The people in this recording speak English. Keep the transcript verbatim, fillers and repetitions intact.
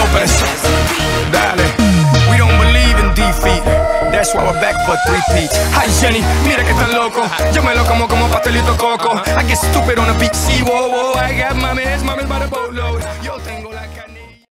Lopez. Dale. We don't believe in defeat. That's why we're back for three peats. Hi Jenny, mira que tan loco. Yo me lo como como pastelito coco. I get stupid on the beach, see, whoa, whoa. I got